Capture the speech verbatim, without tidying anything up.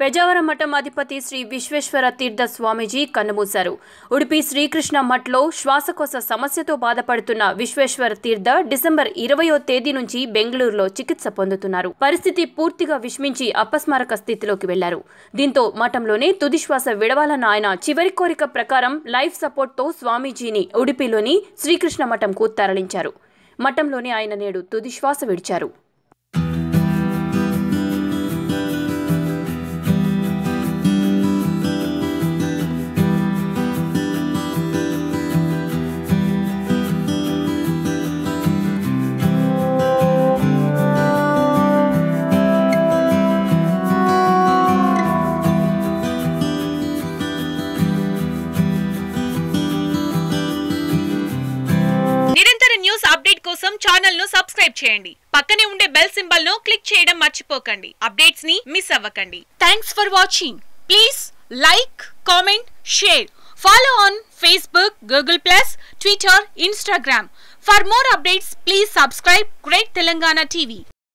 Pejawar Mutt అధిపతి శ్రీ విశ్వేశ్వర తీర్థ స్వామిజీ కన్నుమూశారు. ఉడిపి శ్రీకృష్ణ మఠ్లో శ్వాసకోశ సమస్యతో బాధపడుతున్న విశ్వేశ్వర తీర్థ డిసెంబర్ ఇరవయో తేదీ నుంచి బెంగళూరులో చికిత్స పొందుతున్నారు. పరిస్థితి పూర్తిగా విషమించి అపస్మారక స్థితిలోకి వెళ్లారు. దీంతో మఠంలోనే తుదిశ్వాస విడవాలన్న ఆయన చివరి కోరిక ప్రకారం లైఫ్ సపోర్ట్ తో స్వామీజీని ఉడిపిలోని శ్రీకృష్ణ మఠంకు తరలించారు. మఠంలోనే ఆయన నేడు తుదిశ్వాస విడిచారు. నిరంతర న్యూస్ అప్డేట్ కోసం ఛానల్ ను సబ్స్క్రైబ్ చేయండి. పక్కనే ఉండే బెల్ సింబల్ ను క్లిక్ చేయడం మర్చిపోకండి. అప్డేట్స్ ని మిస్ అవ్వకండి. Thanks for watching. Please like, comment, share. Follow on Facebook, Google plus, Twitter, Instagram. For more updates, please subscribe Great Telangana T V.